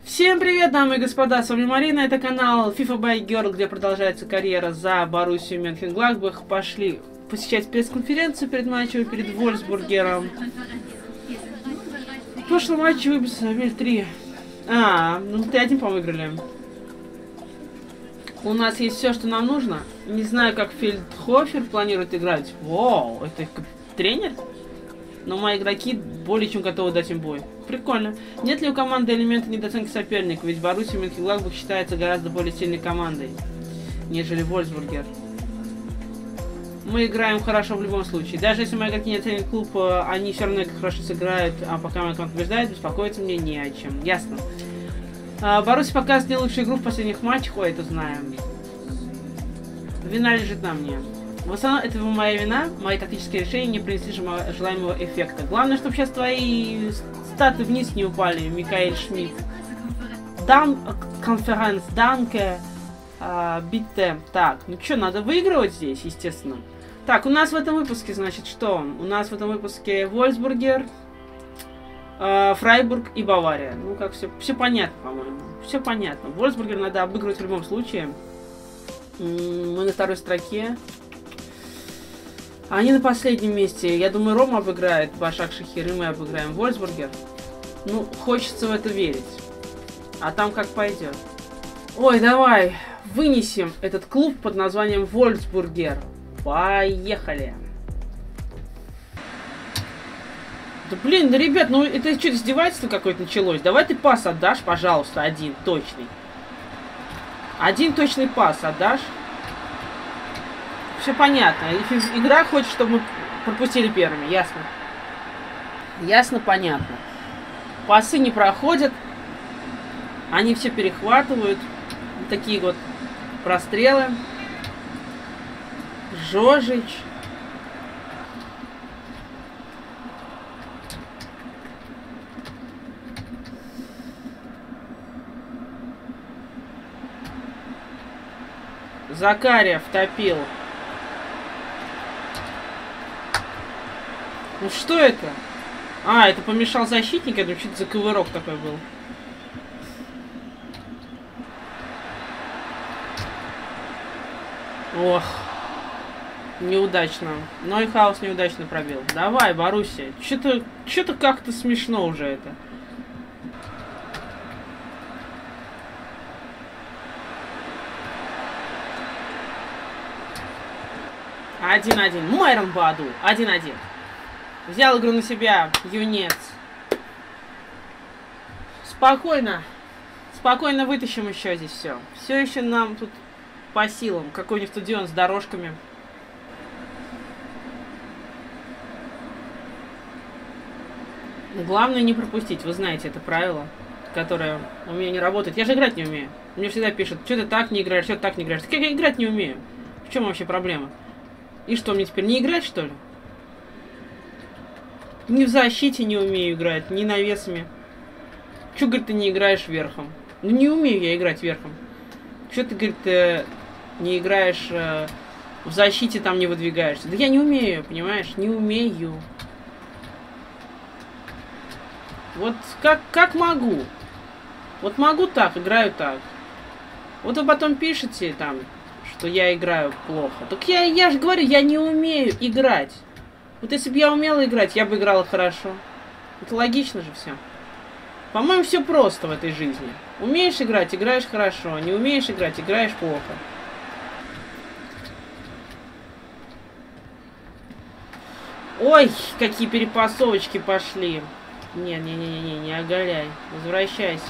Всем привет, дамы и господа, с вами Марина, это канал FIFA by Girl, где продолжается карьера за Боруссию Мönchengladbach. Пошли посещать пресс-конференцию перед матчем, перед Вольфсбургером. В прошлом матче выбили 3. Ну 3-1, по-моему, выиграли. У нас есть все, что нам нужно. Не знаю, как Фельдхофер планирует играть. Вау, это тренер? Но мои игроки более чем готовы дать им бой. Прикольно. Нет ли у команды элемента недооценки соперника? Ведь Боруссия Мönchengladbach считается гораздо более сильной командой, нежели Вольфсбургер. Мы играем хорошо в любом случае. Даже если мои игроки не оценят клуб, они все равно хорошо сыграют, а пока моя команда побеждает, беспокоиться мне не о чем. Ясно. Боруссия показывает не лучшую игру в последних матчах. Ой, это знаем. Вина лежит на мне. В основном это моя вина, мои тактические решения не принесли желаемого эффекта. Главное, чтобы сейчас твои статы вниз не упали, Микаэль Шмидт. Конференц, данке, битте. Так, ну что, надо выигрывать здесь, естественно. Так, у нас в этом выпуске, значит, что? У нас в этом выпуске Вольфсбургер, Фрайбург и Бавария. Ну, как все понятно, по-моему. Все понятно. Вольфсбургер надо обыгрывать в любом случае. Мы на второй строке. Они на последнем месте. Я думаю, Рома обыграет Башак-Шахир, и мы обыграем Вольфсбургер. Ну, хочется в это верить. А там как пойдет. Ой, давай вынесем этот клуб под названием Вольфсбургер. Поехали. Да блин, да ребят, ну это что, издевательство какое-то началось? Давай ты пас отдашь, пожалуйста, один точный. Один точный пас отдашь. Все понятно. Игра хочет, чтобы мы пропустили первыми. Ясно. Ясно, понятно. Пасы не проходят. Они все перехватывают. Такие вот прострелы. Жожич. Закария втопил. Ну что это? Это помешал защитник, это что-то за ковырок такой был. Ох. Неудачно. Нойхаус неудачно пробил. Давай, Боруссия. Что-то как-то смешно уже это. Один-один. Майрон Баду. 1-1. Взял игру на себя, юнец. Спокойно. Спокойно вытащим еще здесь все. Все еще нам тут по силам. Какой-нибудь стадион с дорожками. Главное не пропустить. Вы знаете это правило, которое у меня не работает. Я же играть не умею. Мне всегда пишут, что ты так не играешь, что ты так не играешь. Так я играть не умею. В чем вообще проблема? И что, мне теперь не играть, что ли? Ни в защите не умею играть, ни навесами. Чё, говорит, ты не играешь верхом? Ну, не умею я играть верхом. Чё ты, говорит, не играешь в защите, там не выдвигаешься? Да я не умею, понимаешь? Не умею. Вот как могу. Вот могу так, играю так. Вот вы потом пишете там, что я играю плохо. Так я же говорю, я не умею играть. Вот если бы я умела играть, я бы играла хорошо. Это логично же все. По-моему, все просто в этой жизни. Умеешь играть, играешь хорошо. Не умеешь играть, играешь плохо. Ой, какие перепасовочки пошли. Не-не-не-не, не оголяй. Возвращайся.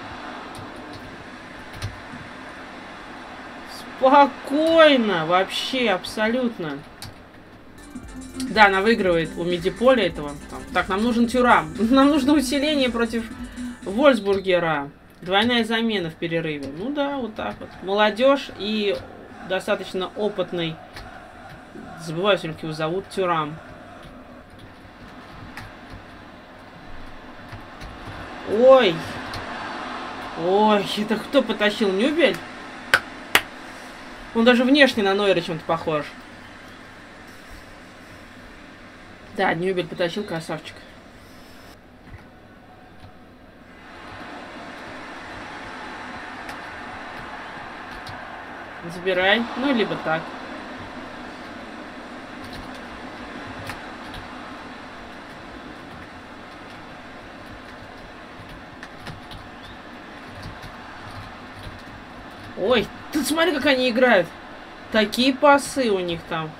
Спокойно, вообще, абсолютно. Да, она выигрывает у Медиполя этого. Так, нам нужен Тюрам. Нам нужно усиление против Вольфсбургера. Двойная замена в перерыве. Ну да, вот так вот. Молодежь и достаточно опытный. Забываю, как его зовут. Тюрам. Ой. Ой, это кто потащил? Нюбель? Он даже внешне на Нойера чем-то похож. Да, Нюбель потащил, красавчик. Забирай. Ну, либо так. Ой, ты смотри, как они играют. Такие пасы у них там.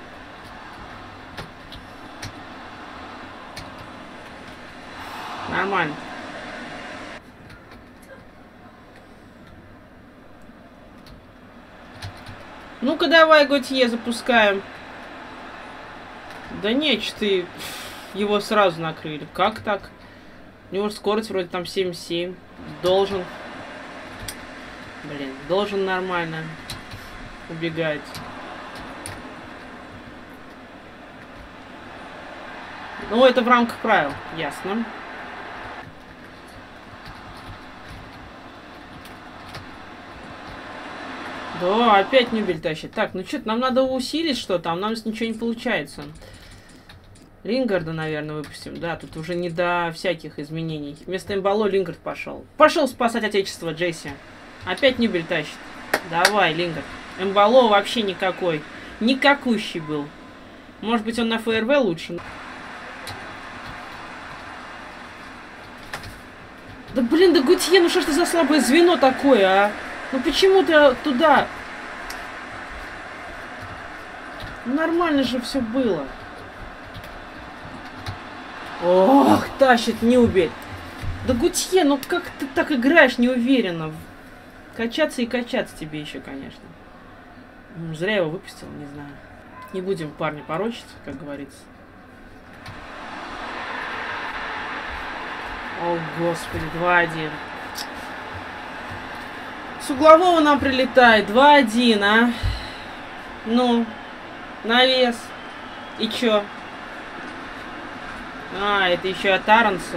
Нормально. Ну-ка давай, Готье, запускаем. Да нет, ты его сразу накрыли. Как так? У него скорость вроде там 7,7. Должен. Блин, должен нормально убегать. Ну, это в рамках правил, ясно. Да, опять Нюбель тащит. Так, ну что-то нам надо усилить что-то, а у нас ничего не получается. Лингарда, наверное, выпустим. Да, тут уже не до всяких изменений. Вместо Эмбало Лингард пошел. Пошел спасать отечество, Джесси. Опять Нюбель тащит. Давай, Лингард. Эмбало вообще никакой. Никакущий был. Может быть, он на ФРВ лучше? Да блин, да Готье, ну что ж ты за слабое звено такое, а? Ну почему ты туда? Нормально же все было. Ох, тащит Нюбель. Да Готье, ну как ты так играешь неуверенно? Качаться и качаться тебе еще, конечно. Зря его выпустил, не знаю. Не будем парня порочить, как говорится. О, господи, 2-1. С углового нам прилетает. 2-1, а? Ну, навес. И чё? А, это еще от Аронса.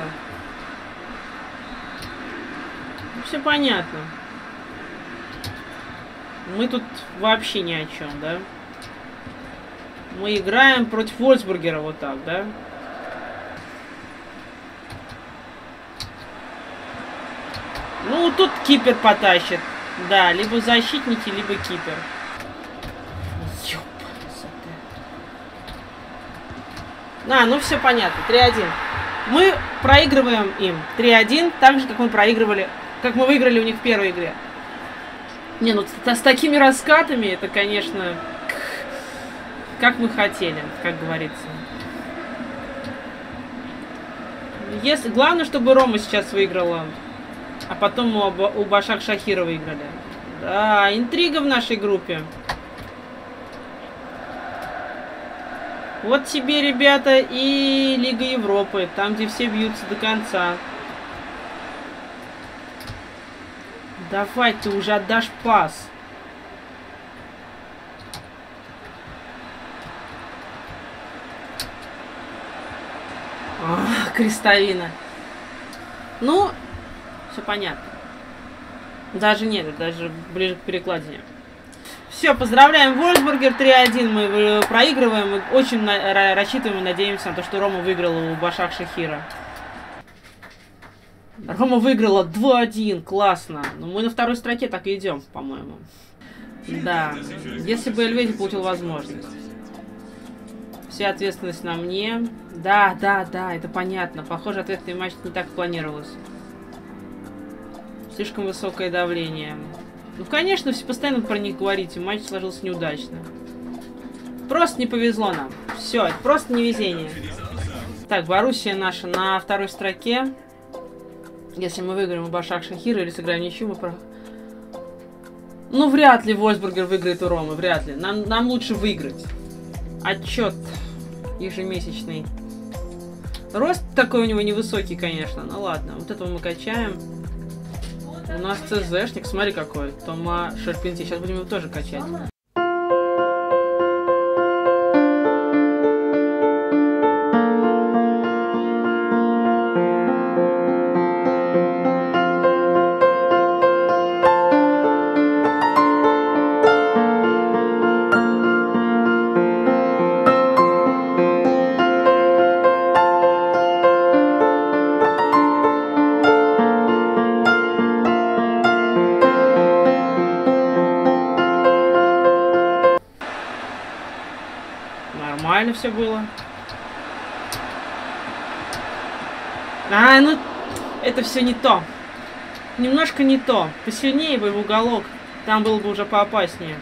Все понятно. Мы тут вообще ни о чем, да? Мы играем против Вольсбургера вот так, да? Ну, тут кипер потащит. Да, либо защитники, либо кипер. А, ну все понятно. 3-1. Мы проигрываем им 3-1, так же, как мы проигрывали, как мы выиграли у них в первой игре. Не, ну с такими раскатами, это, конечно, как мы хотели, как говорится. Если, главное, чтобы Рома сейчас выиграла, а потом мы у Башак Шахира выиграли. Да, интрига в нашей группе. Вот тебе, ребята, и Лига Европы, там, где все бьются до конца. Давай, ты уже отдашь пас. Ах, крестовина. Ну, все понятно. Даже нет, даже ближе к перекладине. Все, поздравляем, Вольсбургер 3-1. Мы проигрываем. Мы очень рассчитываем и надеемся на то, что Рома выиграла у Башак Шахира. Рома выиграла 2-1. Классно. Но мы на второй строке так и идем, по-моему. Да. Если бы Эльведи получил возможность. Вся ответственность на мне. Да, это понятно. Похоже, ответственный матч не так планировалось. Слишком высокое давление. Ну, конечно, все постоянно про них говорите. Матч сложился неудачно. Просто не повезло нам. Все, это просто невезение. Так, Боруссия наша на второй строке. Если мы выиграем у Башак Шахира или сыграем ничью, мы про... Ну, вряд ли Вольсбургер выиграет у Ромы. Вряд ли. Нам лучше выиграть. Отчет ежемесячный. Рост такой у него невысокий, конечно. Ну ладно, вот этого мы качаем. У нас ЦЗшник, смотри какой. Тома Шерпинти. Сейчас будем его тоже качать. нормально все было. А, ну, это все не то. Немножко не то. Посильнее бы в уголок. Там было бы уже поопаснее.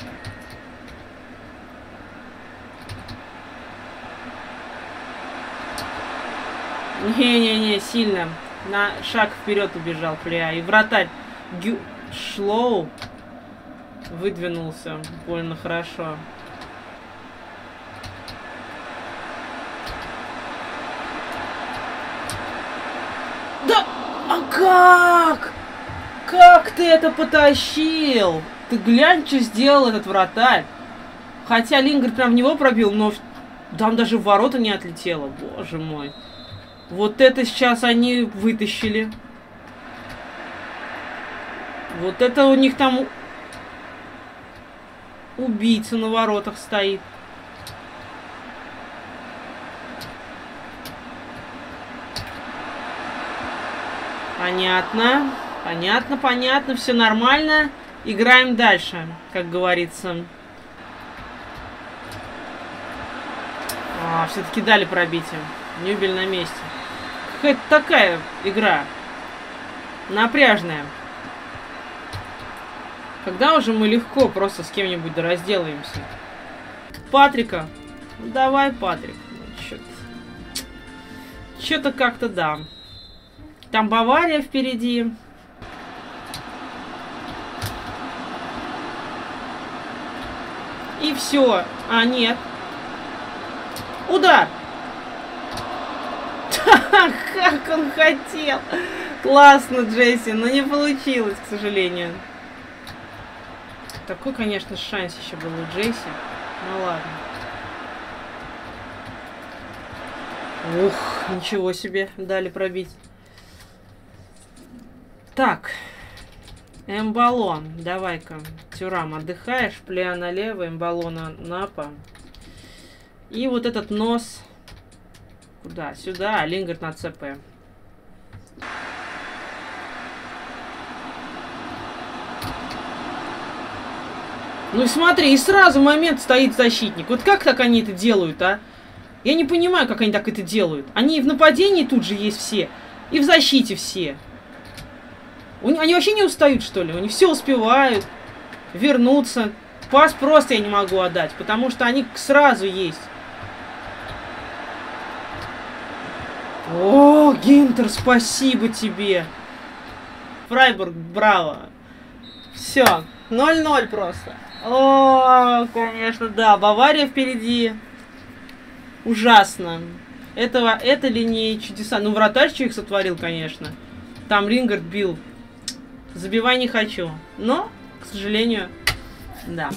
Не-не-не, сильно. На шаг вперед убежал, бля. И вратарь Шлоу выдвинулся больно хорошо. Да! А как? Как ты это потащил? Ты глянь, что сделал этот вратарь. Хотя Лингард прям в него пробил, но там даже в ворота не отлетело. Боже мой. Вот это сейчас они вытащили. Вот это у них там убийца на воротах стоит. Понятно. Понятно, понятно. Все нормально. Играем дальше, как говорится. Все-таки дали пробитие. Нюбель на месте. Какая-то такая игра. Напряжная. Когда уже мы легко просто с кем-нибудь разделаемся? Патрика. Давай, Патрик. Что-то как-то да. Там Бавария впереди. И все. А, нет. Удар! Как он хотел! Классно, Джесси, но не получилось, к сожалению. Такой, конечно, шанс еще был у Джесси. Ну ладно. Ух, ничего себе, дали пробить. Так. Эмбалон, давай-ка. Тюрам, отдыхаешь, плея налево, Эмбалона напа. И вот этот нос. Куда? Сюда, Лингард на ЦП. Ну и смотри, и сразу в момент стоит защитник. Вот как так они это делают, а? Я не понимаю, как они так это делают. Они и в нападении тут же есть все, и в защите все. Они вообще не устают, что ли? Они все успевают вернуться. Пас просто я не могу отдать, потому что они сразу есть. О, Гинтер, спасибо тебе. Фрайбург, браво. Все, 0-0 просто. О, конечно, да. Бавария впереди. Ужасно. Это ли не чудеса? Ну, вратарь что их сотворил, конечно. Там Лингард бил. Забивай не хочу. Но, к сожалению, да.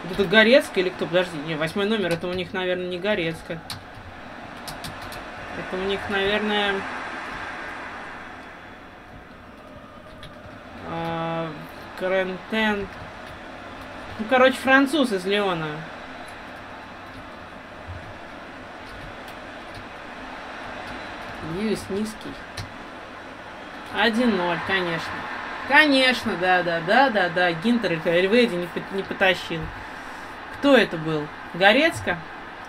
Это Горецкая или кто? Подожди, не, 8 номер, это у них, наверное, не Горецкая. Это у них, наверное... Карентен. Ну, короче, француз из Леона. Льюис низкий. 1-0, конечно. Конечно, да. Гинтер и Эльведи не потащил. Кто это был? Горецко?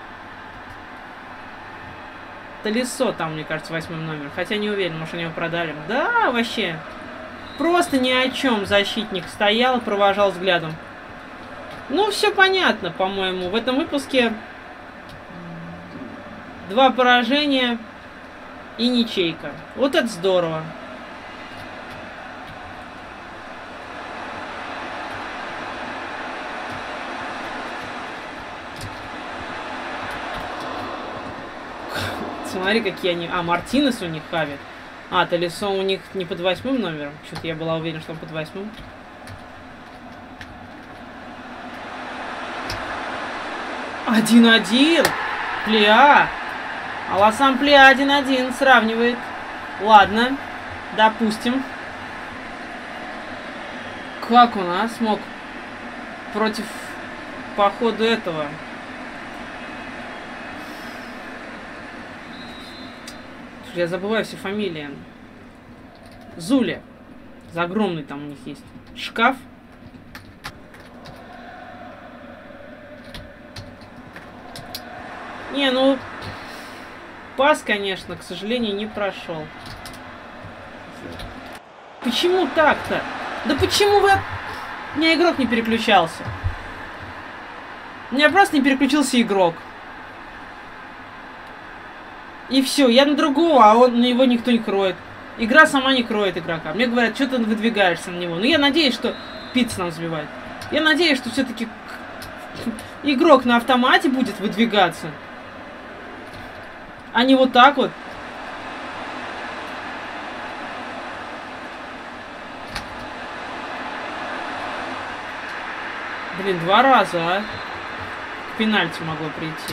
Толесо там, мне кажется, 8 номер. Хотя не уверен, может, они его продали. Да, вообще. Просто ни о чем защитник стоял и провожал взглядом. Ну, все понятно, по-моему. В этом выпуске 2 поражения и ничейка. Вот это здорово. Смотри, какие они... А, Мартинес у них хавит. А, Толесо у них не под 8 номером. Что-то я была уверена, что он под 8. Один-один. Плеа. Аласан Плеа 1-1 сравнивает. Ладно. Допустим. Как он, а, смог против, по ходу этого... Я забываю все фамилии. Зуля. Огромный там у них есть. Шкаф. Не, ну... Пас, конечно, к сожалению, не прошел. Почему так-то? Да почему вы... У меня игрок не переключался. У меня просто не переключился игрок. И все, я на другого, а он, на его никто не кроет. Игра сама не кроет игрока. Мне говорят, что ты выдвигаешься на него. Но я надеюсь, что Пиц нам сбивает. Я надеюсь, что все-таки игрок на автомате будет выдвигаться. А не вот так вот. Блин, 2 раза, а? К пенальти могло прийти.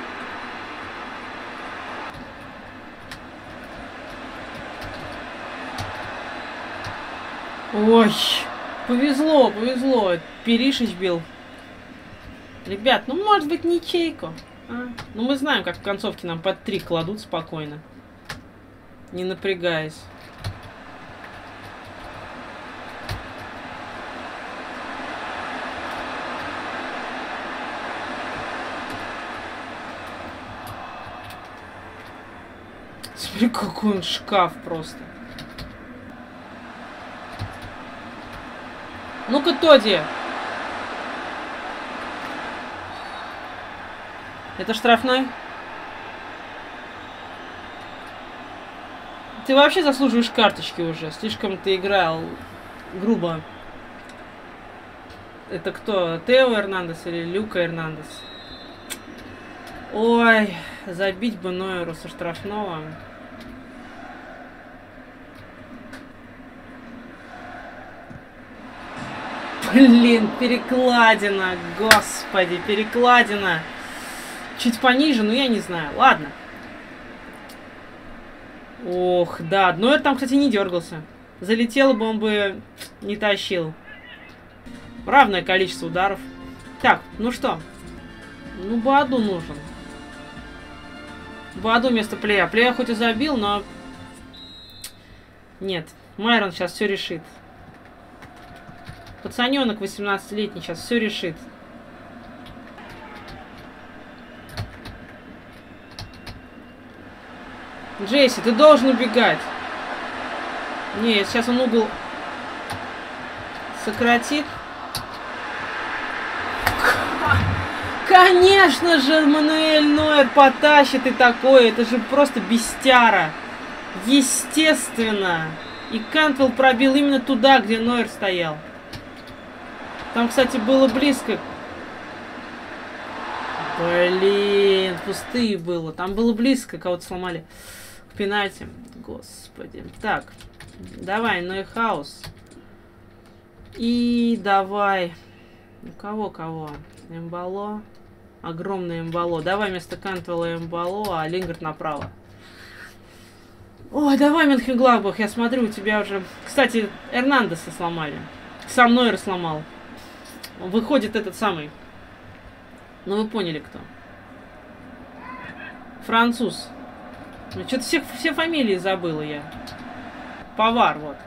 Ой, повезло, повезло. Перишич бил. Ребят, ну может быть ничейку. А? Ну мы знаем, как в концовке нам под 3 кладут спокойно. Не напрягаясь. Смотри, какой он шкаф просто. Ну-ка, Тоди. Это штрафной? Ты вообще заслуживаешь карточки уже. Слишком ты играл грубо. Это кто? Тео Эрнандес или Люка Эрнандес? Ой, забить бы Нойеру со штрафного. Блин, перекладина, господи, перекладина. Чуть пониже, но я не знаю. Ладно. Ох, да, Нойер там, кстати, не дергался. Залетело бы, он бы не тащил. Равное количество ударов. Так, ну что? Ну, Бааду нужен. Бааду вместо Плея. Плея хоть и забил, но... Нет, Майрон сейчас все решит. Пацаненок 18-летний сейчас все решит. Джесси, ты должен убегать. Нет, сейчас он угол сократит. Конечно же, Мануэль Нойер потащит и такое. Это же просто бестяра. Естественно. И Кантвелл пробил именно туда, где Нойер стоял. Там, кстати, было близко. Блин, пустые было. Там было близко, кого-то сломали к пенальти. Господи. Так, давай, Нойхаус. И давай. Ну, кого? Эмбало. Огромное Эмбало. Давай вместо Кантвелла Эмбало, а Лингард направо. Ой, давай, Мönchengladbach, я смотрю, у тебя уже... Кстати, Эрнандеса сломали. Сам Нойер сломал. Выходит этот самый. Ну, вы поняли, кто. Француз. Ну, что-то все фамилии забыла я. Повар, вот.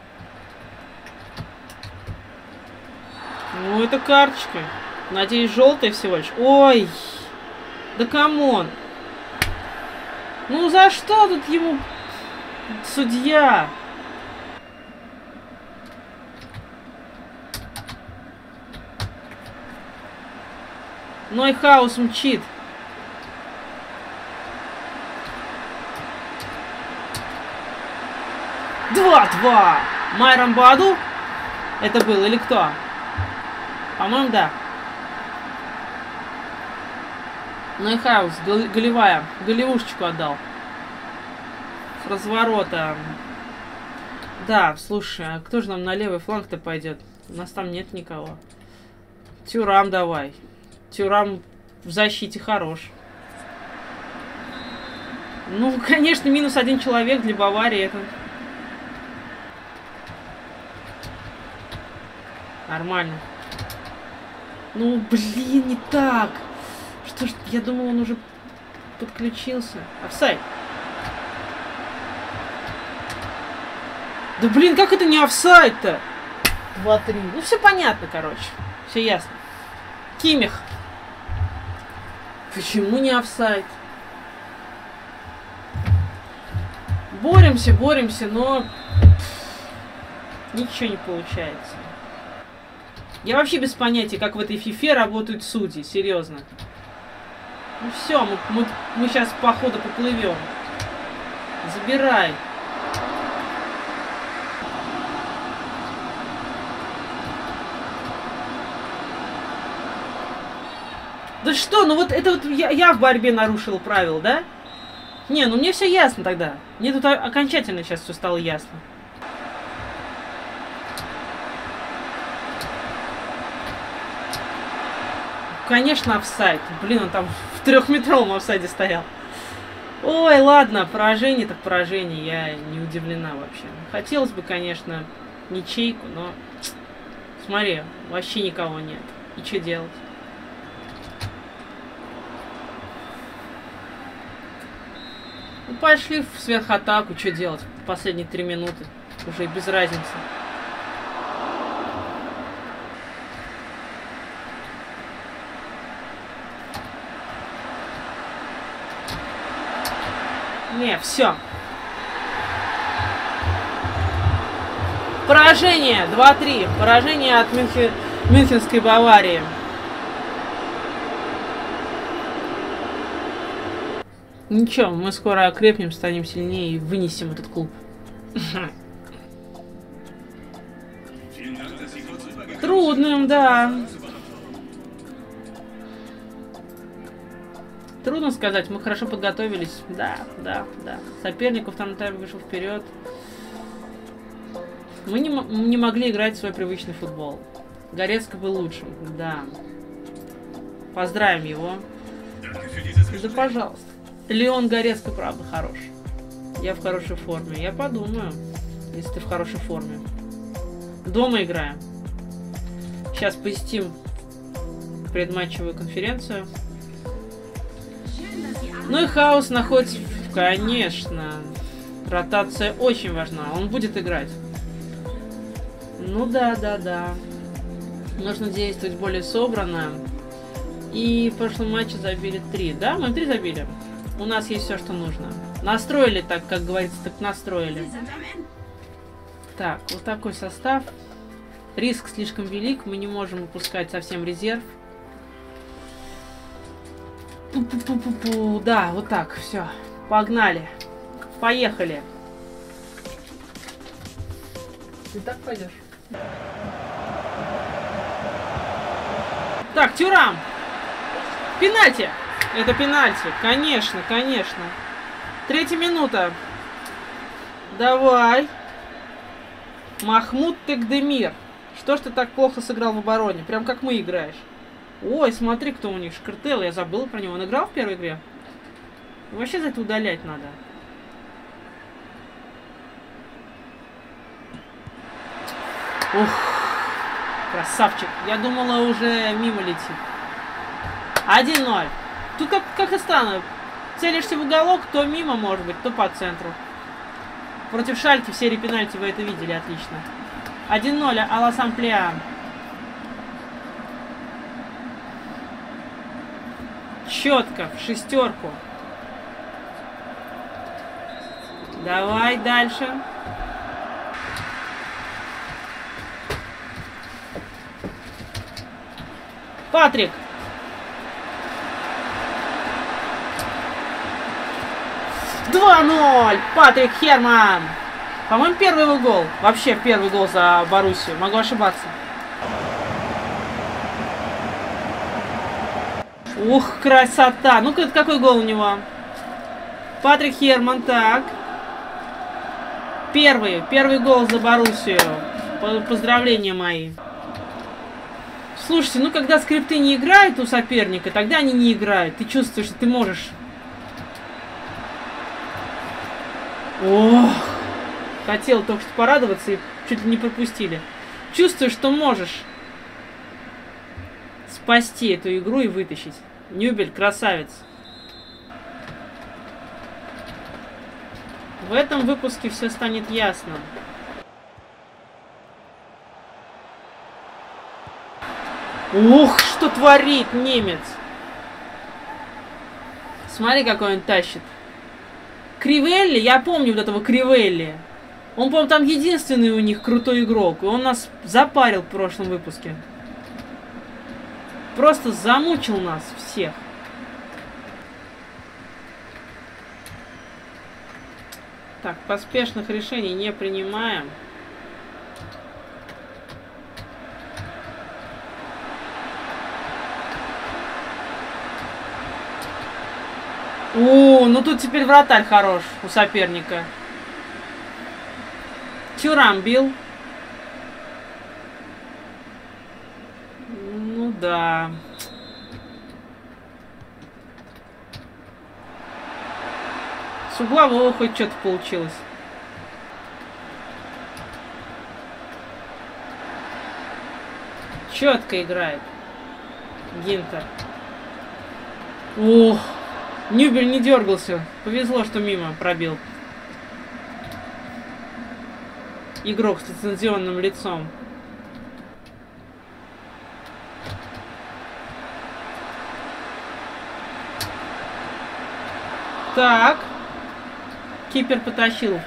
Ну, это карточка. Надеюсь, желтая всего лишь. Ой! Да камон! Ну, за что тут ему... Судья! Нойхаус мчит. Два! Майрон Баду? Это был или кто? По-моему, да. Нойхаус, голевая. Голевушечку отдал. С разворота. Да, слушай, а кто же нам на левый фланг-то пойдет? У нас там нет никого. Тюрам давай. Тюрам в защите хорош. Ну, конечно, минус 1 человек для Баварии. Это... Нормально. Ну, блин, не так. Что ж, я думал, он уже подключился. Офсайд. Да блин, как это не офсайд-то? 2-3. Ну, все понятно, короче. Все ясно. Кимих. Почему не офсайд? Боремся, но... Ничего не получается. Я вообще без понятия, как в этой фифе работают судьи. Серьезно. Ну все, мы сейчас по ходу поплывем. Забирай. Да что, ну вот это вот я в борьбе нарушил правила, да? Не, ну мне все ясно тогда. Мне тут окончательно сейчас все стало ясно. Конечно, офсайд. Блин, он там в 3-метровом офсайде стоял. Ой, ладно, поражение так поражение. Я не удивлена вообще. Хотелось бы, конечно, ничейку, но... Смотри, вообще никого нет. И что делать? Ну, пошли в сверхатаку, что делать? Последние 3 минуты. Уже без разницы. Не, все. Поражение 2-3. Поражение от Мюнхенской Баварии. Ничего, мы скоро окрепнем, станем сильнее и вынесем этот клуб. Трудным, да. Трудно сказать, мы хорошо подготовились. Да. Соперник во втором тайме вышел вперед. Мы не могли играть в свой привычный футбол. Горецко был лучшим, да. Поздравим его. Да, пожалуйста. Леон Горецко, правда, хорош. Я в хорошей форме. Я подумаю, если ты в хорошей форме. Дома играем. Сейчас посетим предматчевую конференцию. Ну и Хаус находится... Конечно. Ротация очень важна. Он будет играть. Ну да. Нужно действовать более собранно. И в прошлом матче забили 3. Да, мы 3 забили. У нас есть все, что нужно. Настроили так, как говорится, так настроили. Так, вот такой состав. Риск слишком велик. Мы не можем упускать совсем резерв. Да, вот так, все. Погнали. Поехали. Ты так пойдешь? Так, Тюрам. Пенальти. Это пенальти. Конечно. 3-я минута. Давай. Махмуд Текдемир. Что ж ты так плохо сыграл в обороне? Прям как мы играешь. Ой, смотри, кто у них. Шкартел, я забыл про него. Он играл в первой игре? Вообще за это удалять надо. Ух, красавчик. Я думала, уже мимо летит. 1-0. Тут как-то странно. Целишься в уголок, то мимо, может быть, то по центру. Против Шальки в серии пенальти вы это видели отлично. 1-0, Аласамплеа. Четко, в шестерку. Давай дальше. Патрик. «2-0! Патрик Херман!» По-моему, первый его гол. Вообще первый гол за Боруссию. Могу ошибаться. Ух, красота! Ну-ка, какой гол у него? Патрик Херман, так. Первый гол за Боруссию. Поздравления мои. Слушайте, ну когда скрипты не играют у соперника, тогда они не играют. Ты чувствуешь, что ты можешь... Ох, хотел только что порадоваться и чуть ли не пропустили. Чувствую, что можешь спасти эту игру и вытащить. Нюбель, красавец. В этом выпуске все станет ясно. Ух, что творит немец. Смотри, какой он тащит. Кривелли, я помню вот этого Кривелли. Он, по-моему, там единственный у них крутой игрок. И он нас запарил в прошлом выпуске. Просто замучил нас всех. Так, поспешных решений не принимаем. О, ну тут теперь вратарь хорош у соперника. Тюрам бил. Ну да. С углового хоть что-то получилось. Четко играет Гинтер. Ох. Нюбель не дергался. Повезло, что мимо пробил. Игрок с лицензионным лицом. Так. Кипер потащил.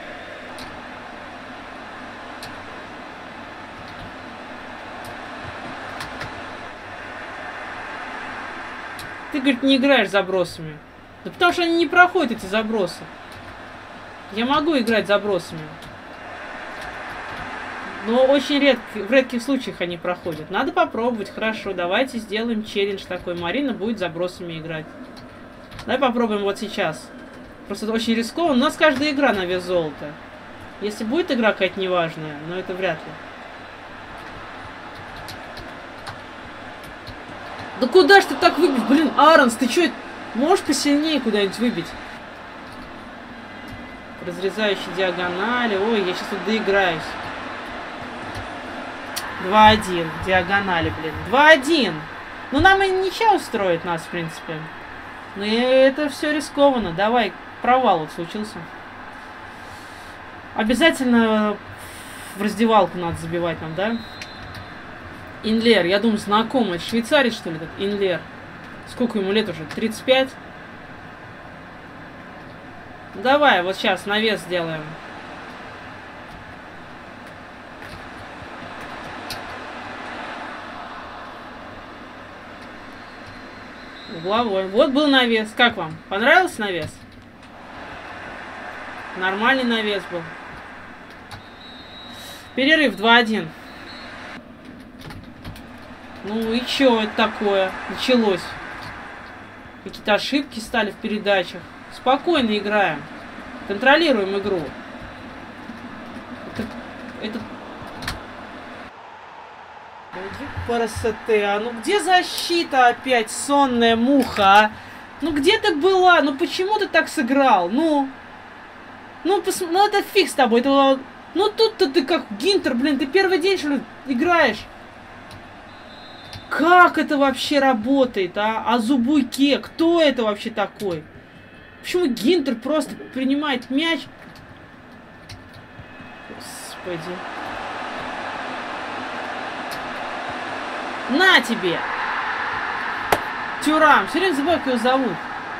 Ты, говорит, не играешь забросами. Да потому что они не проходят, эти забросы. Я могу играть забросами. Но очень редко, в редких случаях они проходят. Надо попробовать. Хорошо, давайте сделаем челлендж такой. Марина будет забросами играть. Давай попробуем вот сейчас. Просто это очень рискованно. У нас каждая игра на вес золота. Если будет игра какая-то неважная, но это вряд ли. Да куда ж ты так выбить? Блин, Аронс, ты чё? Можешь посильнее куда-нибудь выбить? Разрезающий диагонали. Ой, я сейчас тут доиграюсь. 2-1. Диагонали, блин. 2-1. Ну, нам и ничего устроит нас, в принципе. Но это все рискованно. Давай, провал вот случился. Обязательно в раздевалку надо забивать нам, да? Инлер, я думаю, знакомый. Швейцарец, что ли, этот Инлер? Сколько ему лет уже? 35? Давай, вот сейчас навес сделаем. Угловой. Вот был навес. Как вам? Понравился навес? Нормальный навес был. Перерыв 2-1. Ну и чё это такое? Началось. Какие-то ошибки стали в передачах. Спокойно играем. Контролируем игру. Это... Красота. Ну где защита опять, сонная муха, а? Ну где ты была? Ну почему ты так сыграл? Ну это фиг с тобой. Это... Ну тут-то ты как Гинтер, блин, ты первый день, что ли, играешь? Как это вообще работает, а? Азубуйке, кто это вообще такой? Почему Гинтер просто принимает мяч? Господи. На тебе! Тюрам. Все время забываю, как его зовут.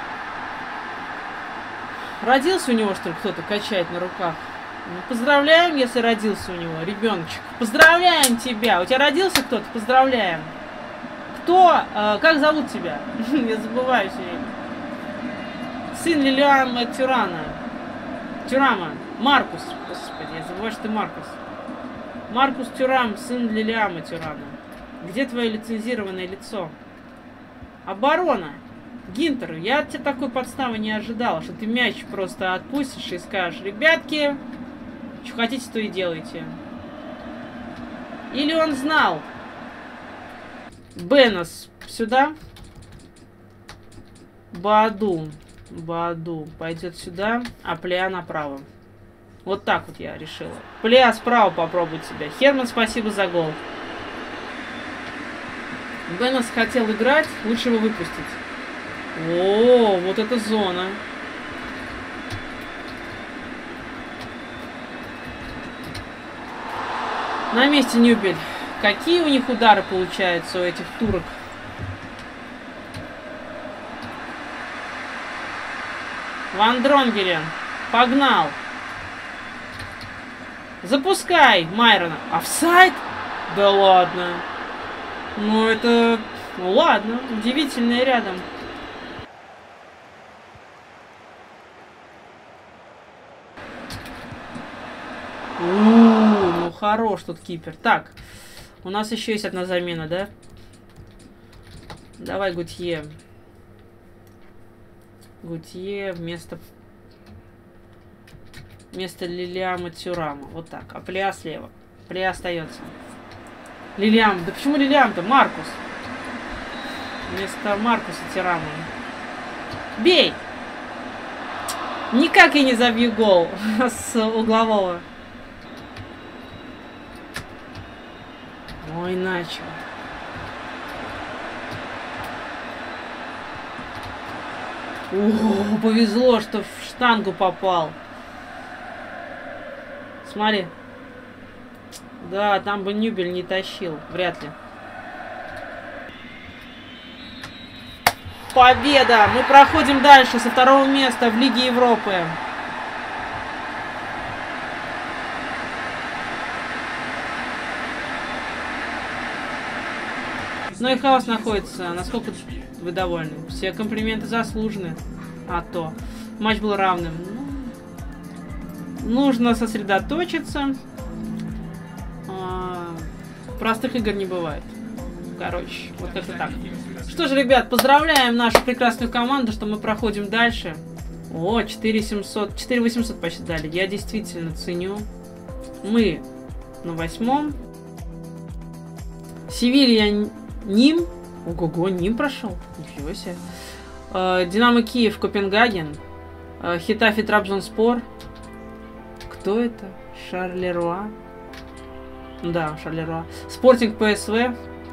Родился у него, что ли, кто-то качает на руках? Ну, поздравляем, если родился у него ребеночек. Поздравляем тебя. У тебя родился кто-то? Поздравляем. Кто? Как зовут тебя? Я забываю все время. Сын Лилиама Тюрана. Тюрама. Маркус. Господи, я забываю, что ты Маркус. Маркус Тюрам, сын Лилиама Тюрана. Где твое лицензированное лицо? Оборона. Гинтер, я от тебя такой подставы не ожидал, что ты мяч просто отпустишь и скажешь: ребятки, что хотите, то и делайте. Или он знал? Бенос сюда. Баду пойдет сюда, а Плея направо. Вот так вот я решила. Плея справа попробует себя. Херман, спасибо за гол. Бенос хотел играть, лучше его выпустить. О, вот эта зона. На месте Нюбель. Какие у них удары получаются у этих турок? Ван Дронгелен. Погнал. Запускай, Майрона. Офсайд? Да ладно. Ну это... Ну ладно, удивительное рядом. Ну хорош тут кипер. Так, у нас еще есть одна замена, да? Давай Гутье. Гутье вместо Лилиама Тюрама. Вот так. А Плея слева. Плея остается. Лилиам. Да почему Лилиам-то? Маркус. Вместо Маркуса Тюрама. Бей! Никак я не забью гол с углового. Ой, начал. О, повезло, что в штангу попал. Смотри. Да, там бы Нюбель не тащил. Вряд ли. Победа! Мы проходим дальше со второго места в Лиге Европы. Ну и хаос находится. Насколько вы довольны? Все комплименты заслужены. А то. Матч был равным. Нужно сосредоточиться. Простых игр не бывает. Короче, вот это так. Что же, ребят, поздравляем нашу прекрасную команду, что мы проходим дальше. О, 4800 почти дали. Я действительно ценю. Мы на 8-м. Севилья Ним. Ого-го, Ним прошел. Ничего себе. Динамо Киев, Копенгаген. Хетафе Трабзонспор. Кто это? Шарлеруа. Да, Шарлеруа. Спортинг ПСВ.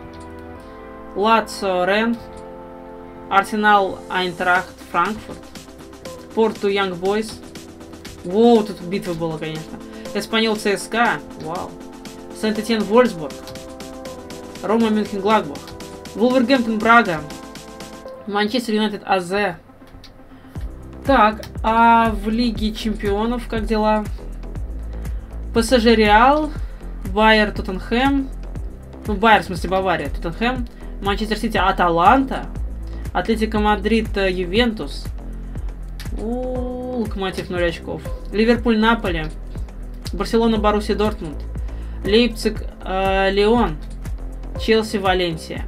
Лацо Рен. Арсенал Айнтрахт Франкфурт. Порту Янг Бойс. Воу, тут битва была, конечно. Эспаньол ЦСКА. Вау. Сент-Этьен Вольсбург. Рома Мюнхен-Гладбах. Вулвергемптон Брага. Манчестер Юнайтед АЗ. Так, а в Лиге Чемпионов как дела? ПСЖ Реал. Байер Тоттенхэм. Ну, Байер, в смысле Бавария. Тоттенхэм. Манчестер Сити Аталанта. Атлетико Мадрид Ювентус. Локомотив 0 очков. Ливерпуль Наполи. Барселона Боруссия Дортмунд. Лейпциг Лион. Челси Валенсия.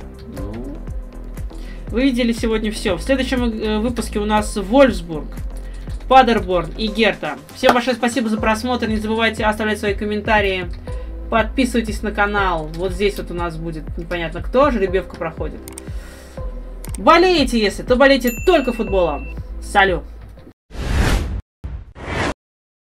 Вы видели сегодня все. В следующем выпуске у нас Вольфсбург, Падерборн и Герта. Всем большое спасибо за просмотр. Не забывайте оставлять свои комментарии Подписывайтесь на канал. Вот здесь вот у нас будет непонятно кто, жеребьевка проходит. Болеете, если, то болейте только футболом. Салют!